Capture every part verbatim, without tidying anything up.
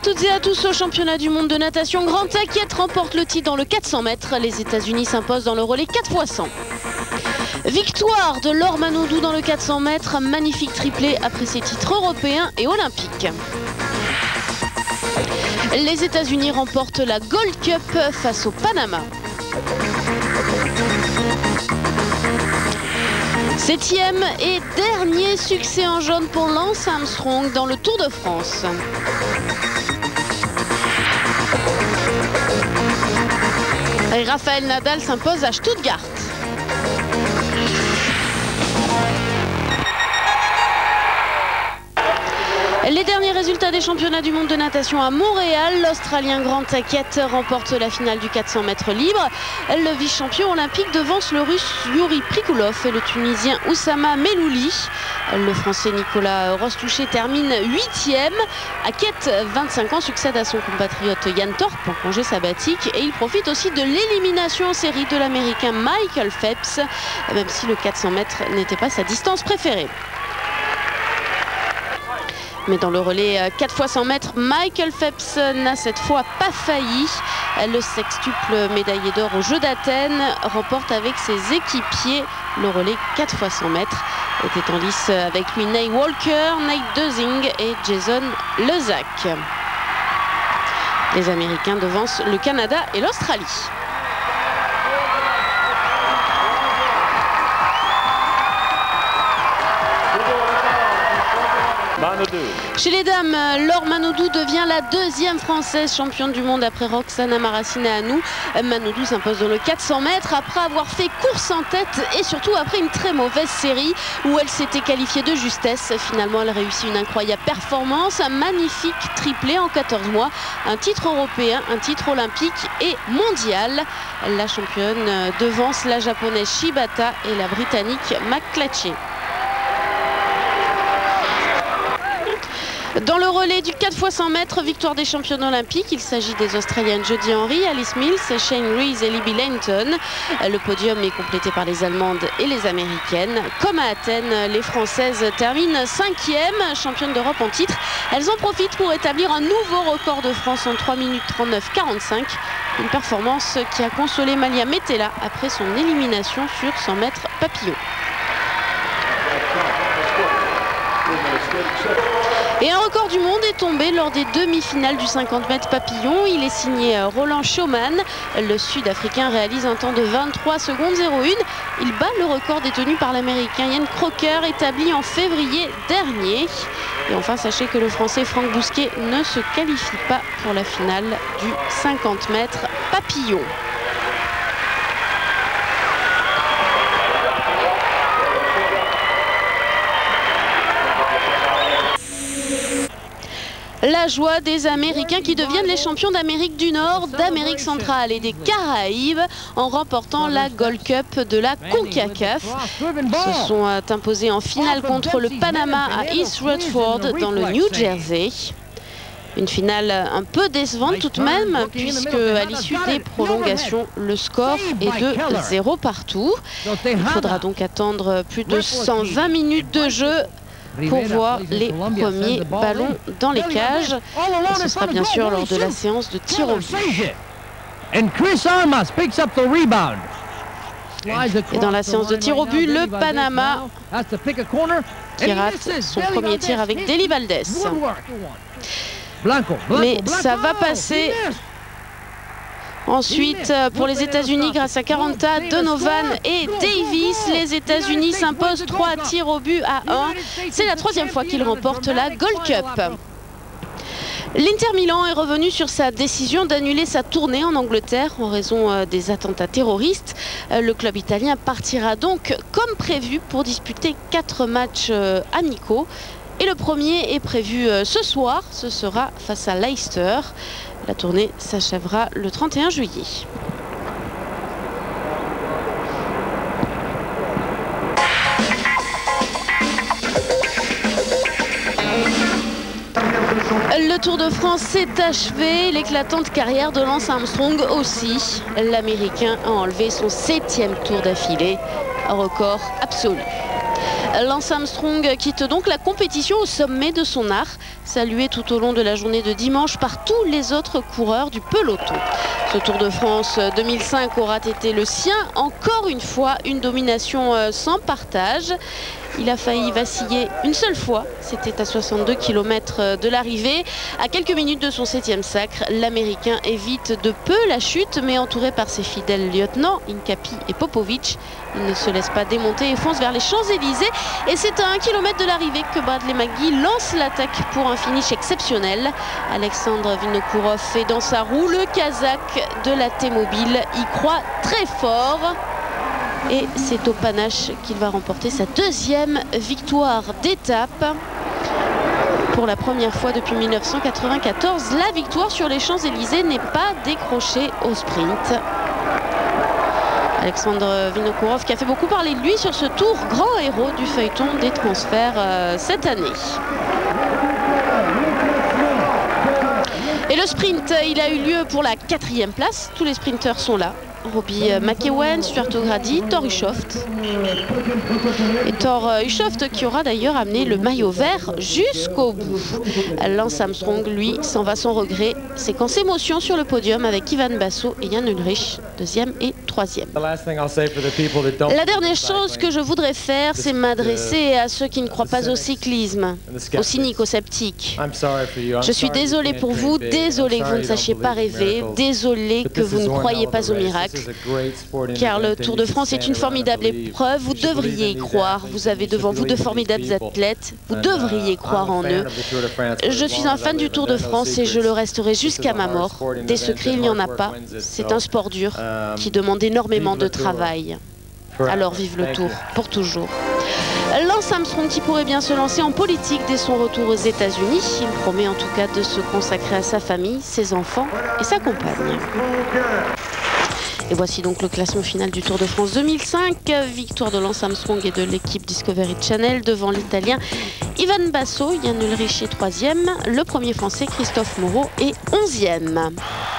toutes et à tous au championnat du monde de natation. Grande Taquette remporte le titre dans le quatre cents mètres. Les États-Unis s'imposent dans le relais quatre fois cent. Victoire de Laure Manodou dans le quatre cents mètres. Magnifique triplé après ses titres européens et olympiques. Les États-Unis remportent la Gold Cup face au Panama. Septième et dernier succès en jaune pour Lance Armstrong dans le Tour de France. Et Rafael Nadal s'impose à Stuttgart. Les derniers résultats des championnats du monde de natation à Montréal. L'Australien Grande Taquette remporte la finale du quatre cents mètres libre. Le vice-champion olympique devance le Russe Yuri Prikulov et le Tunisien Oussama Melouli. Le Français Nicolas Rostouché termine huitième. Taquette, vingt-cinq ans, succède à son compatriote Yann Thorpe en congé sabbatique. Et il profite aussi de l'élimination en série de l'Américain Michael Phelps, même si le quatre cents mètres n'était pas sa distance préférée. Mais dans le relais quatre fois cent mètres, Michael Phelps n'a cette fois pas failli. Le sextuple médaillé d'or aux Jeux d'Athènes remporte avec ses équipiers le relais quatre fois cent mètres. Était en lice avec lui Nate Walker, Nate Dusing et Jason Lezac. Les Américains devancent le Canada et l'Australie. Chez les dames, Laure Manodou devient la deuxième française championne du monde après Roxana Maracineanu. Manodou s'impose dans le quatre cents mètres après avoir fait course en tête et surtout après une très mauvaise série où elle s'était qualifiée de justesse. Finalement, elle réussit une incroyable performance, un magnifique triplé en quatorze mois, un titre européen, un titre olympique et mondial. La championne devance la japonaise Shibata et la britannique McClatchy. Dans le relais du quatre fois cent mètres, victoire des championnes olympiques. Il s'agit des Australiennes Jodie Henry, Alice Mills, Shane Rees et Libby Langton. Le podium est complété par les Allemandes et les Américaines. Comme à Athènes, les Françaises terminent cinquième, championnes d'Europe en titre. Elles en profitent pour établir un nouveau record de France en trois minutes trente-neuf quarante-cinq. Une performance qui a consolé Malia Metella après son élimination sur cent mètres papillon. Et un record du monde est tombé lors des demi-finales du cinquante mètres papillon. Il est signé Roland Schoeman. Le Sud-Africain réalise un temps de vingt-trois secondes zéro un. Il bat le record détenu par l'Américain Ian Crocker, établi en février dernier. Et enfin, sachez que le Français Franck Bousquet ne se qualifie pas pour la finale du cinquante mètres papillon. La joie des Américains qui deviennent les champions d'Amérique du Nord, d'Amérique centrale et des Caraïbes en remportant la Gold Cup de la CONCACAF. Ils se sont imposés en finale contre le Panama à East Rutherford dans le New Jersey. Une finale un peu décevante tout de même, puisque à l'issue des prolongations, le score est de zéro partout. Il faudra donc attendre plus de cent vingt minutes de jeu pour voir les premiers ballons dans les cages. Et ce sera bien sûr lors de la séance de tir au but. Et dans la séance de tir au but, le Panama qui rate son premier tir avec Deli Valdez. Mais ça va passer. Ensuite, pour les États-Unis, grâce à Caranta, Donovan et Davis, les États-Unis s'imposent trois tirs au but à un. C'est la troisième fois qu'ils remportent la Gold Cup. L'Inter Milan est revenu sur sa décision d'annuler sa tournée en Angleterre en raison des attentats terroristes. Le club italien partira donc comme prévu pour disputer quatre matchs amicaux. Et le premier est prévu ce soir, ce sera face à Leicester. La tournée s'achèvera le trente et un juillet. Le Tour de France s'est achevé, l'éclatante carrière de Lance Armstrong aussi. L'Américain a enlevé son septième tour d'affilée, un record absolu. Lance Armstrong quitte donc la compétition au sommet de son art, salué tout au long de la journée de dimanche par tous les autres coureurs du peloton. Ce Tour de France deux mille cinq aura été le sien, encore une fois, une domination sans partage. Il a failli vaciller une seule fois, c'était à soixante-deux kilomètres de l'arrivée. À quelques minutes de son septième sacre, l'Américain évite de peu la chute, mais entouré par ses fidèles lieutenants, Incapi et Popovic, il ne se laisse pas démonter et fonce vers les Champs-Élysées. Et c'est à un kilomètre de l'arrivée que Bradley McGee lance l'attaque pour un finish exceptionnel. Alexandre Vinokourov est dans sa roue, le Kazakh de la T-Mobile y croit très fort. Et c'est au panache qu'il va remporter sa deuxième victoire d'étape. Pour la première fois depuis mille neuf cent quatre-vingt-quatorze, la victoire sur les Champs-Élysées n'est pas décrochée au sprint. Alexandre Vinokourov qui a fait beaucoup parler de lui sur ce tour, grand héros du feuilleton des transferts euh, cette année. Et le sprint, il a eu lieu pour la quatrième place. Tous les sprinteurs sont là. Robbie McEwen, Stuart O'Grady, Thor Hushovd. Et Thor Hushovd qui aura d'ailleurs amené le maillot vert jusqu'au bout. Lance Armstrong, lui, s'en va sans regret. Séquence émotion sur le podium avec Ivan Basso et Jan Ullrich, deuxième et troisième. La dernière chose que je voudrais faire, c'est m'adresser à ceux qui ne croient pas au cyclisme, aux cyniques, aux sceptiques. Je suis désolé pour vous, désolé que vous ne sachiez pas rêver, désolé que vous ne croyez pas au miracle. Car le Tour de France est une formidable épreuve, vous devriez y croire, vous avez devant vous de formidables athlètes, vous devriez croire en eux. Je suis un fan du Tour de France et je le resterai jusqu'à ma mort. Des secrets, il n'y en a pas, c'est un sport dur qui demande énormément de travail. Alors vive le Tour, pour toujours. Lance Armstrong qui pourrait bien se lancer en politique dès son retour aux États-Unis. Il promet en tout cas de se consacrer à sa famille, ses enfants et sa compagne. Et voici donc le classement final du Tour de France deux mille cinq. Victoire de Lance Armstrong et de l'équipe Discovery Channel devant l'Italien Ivan Basso. Jan Ullrich est troisième. Le premier Français Christophe Moreau est onzième.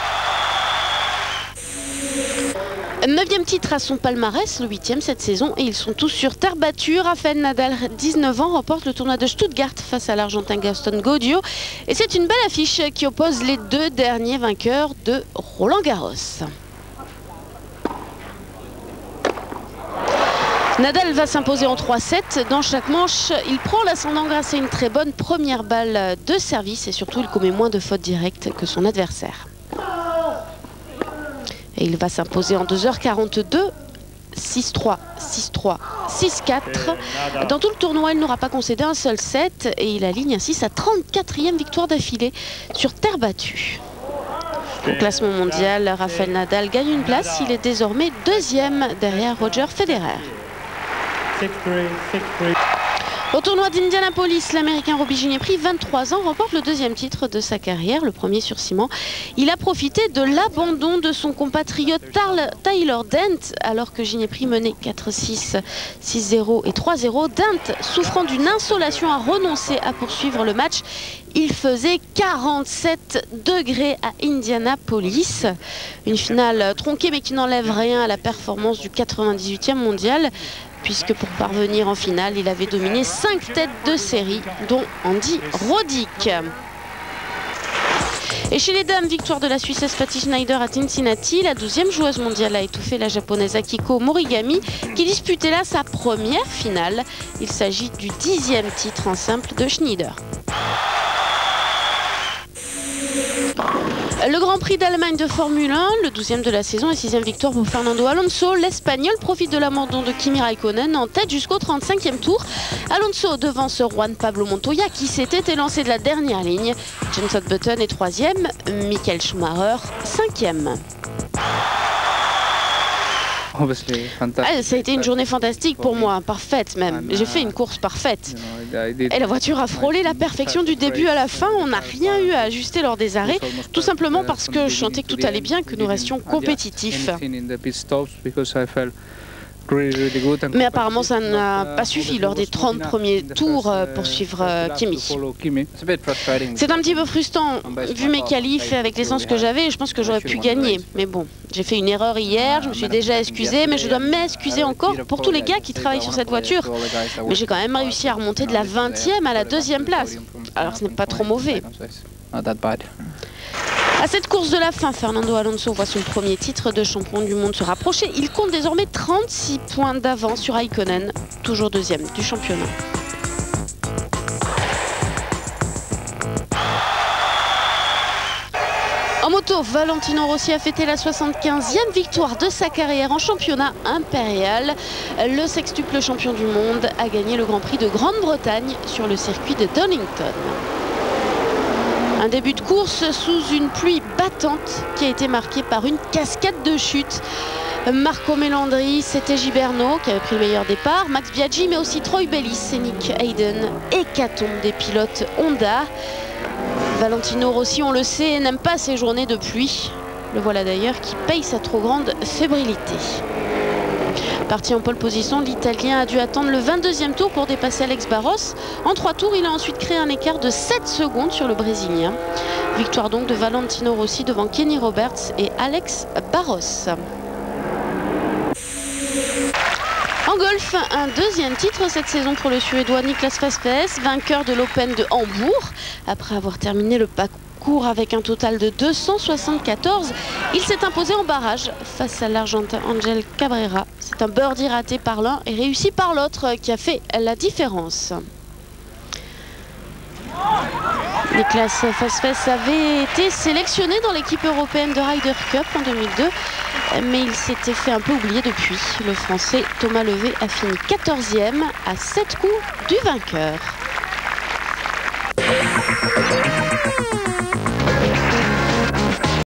Neuvième titre à son palmarès, le huitième cette saison, et ils sont tous sur terre battue. Rafael Nadal, dix-neuf ans, remporte le tournoi de Stuttgart face à l'Argentin Gaston Gaudio. Et c'est une belle affiche qui oppose les deux derniers vainqueurs de Roland Garros. Nadal va s'imposer en trois sept. Dans chaque manche, il prend l'ascendant grâce à une très bonne première balle de service et surtout il commet moins de fautes directes que son adversaire. Et il va s'imposer en deux heures quarante-deux, six trois, six trois, six quatre. Dans tout le tournoi, il n'aura pas concédé un seul set et il aligne ainsi sa trente-quatrième victoire d'affilée sur terre battue. Au classement mondial, Rafael Nadal gagne une place. Il est désormais deuxième derrière Roger Federer. Au tournoi d'Indianapolis, l'Américain Robbie Ginepri, vingt-trois ans, remporte le deuxième titre de sa carrière, le premier sur ciment. Il a profité de l'abandon de son compatriote Tyler Dent, alors que Ginepri menait quatre six, six zéro et trois zéro. Dent, souffrant d'une insolation, a renoncé à poursuivre le match. Il faisait quarante-sept degrés à Indianapolis. Une finale tronquée mais qui n'enlève rien à la performance du quatre-vingt-dix-huitième mondial, puisque pour parvenir en finale, il avait dominé cinq têtes de série, dont Andy Roddick. Et chez les dames, victoire de la Suissesse Patty Schneider à Cincinnati. La douzième joueuse mondiale a étouffé la japonaise Akiko Morigami, qui disputait là sa première finale. Il s'agit du dixième titre en simple de Schneider. Le Grand Prix d'Allemagne de Formule un, le douzième de la saison et sixième victoire pour Fernando Alonso. L'Espagnol profite de l'abandon de Kimi Raikkonen en tête jusqu'au trente-cinquième tour. Alonso devance Juan Pablo Montoya qui s'était élancé de la dernière ligne. Jenson Button est troisième, Michael Schumacher cinquième. Ah, ça a été une journée fantastique pour moi, parfaite même. J'ai fait une course parfaite. Et la voiture a frôlé la perfection du début à la fin. On n'a rien eu à ajuster lors des arrêts, tout simplement parce que je sentais que tout allait bien, que nous restions compétitifs. Mais apparemment, ça n'a pas suffi lors des trente premiers tours pour suivre Kimi. C'est un petit peu frustrant, vu mes qualifs et avec l'essence que j'avais, je pense que j'aurais pu gagner. Mais bon, j'ai fait une erreur hier, je me suis déjà excusé, mais je dois m'excuser encore pour tous les gars qui travaillent sur cette voiture. Mais j'ai quand même réussi à remonter de la vingtième à la deuxième place. Alors ce n'est pas trop mauvais. À cette course de la fin, Fernando Alonso voit son premier titre de champion du monde se rapprocher. Il compte désormais trente-six points d'avance sur Raikkonen, toujours deuxième du championnat. En moto, Valentino Rossi a fêté la soixante-quinzième victoire de sa carrière en championnat impérial. Le sextuple champion du monde a gagné le Grand Prix de Grande-Bretagne sur le circuit de Donington. Un début de course sous une pluie battante qui a été marqué par une cascade de chutes. Marco Melandri, c'était Giberno qui avait pris le meilleur départ, Max Biaggi, mais aussi Troy Bayliss et Nick Hayden. Hécatombe des pilotes Honda. Valentino Rossi, on le sait, n'aime pas ces journées de pluie. Le voilà d'ailleurs qui paye sa trop grande fébrilité. Parti en pole position, l'Italien a dû attendre le vingt-deuxième tour pour dépasser Alex Barros. En trois tours, il a ensuite créé un écart de sept secondes sur le Brésilien. Victoire donc de Valentino Rossi devant Kenny Roberts et Alex Barros. En golf, un deuxième titre cette saison pour le Suédois Niklas Faspes, vainqueur de l'Open de Hambourg. Après avoir terminé le parcours avec un total de deux cent soixante-quatorze, il s'est imposé en barrage face à l'Argentin Angel Cabrera. C'est un birdie raté par l'un et réussi par l'autre qui a fait la différence. Niklas Faspes avait été sélectionné dans l'équipe européenne de Ryder Cup en deux mille deux, mais il s'était fait un peu oublier depuis. Le Français Thomas Levé a fini quatorzième à sept coups du vainqueur.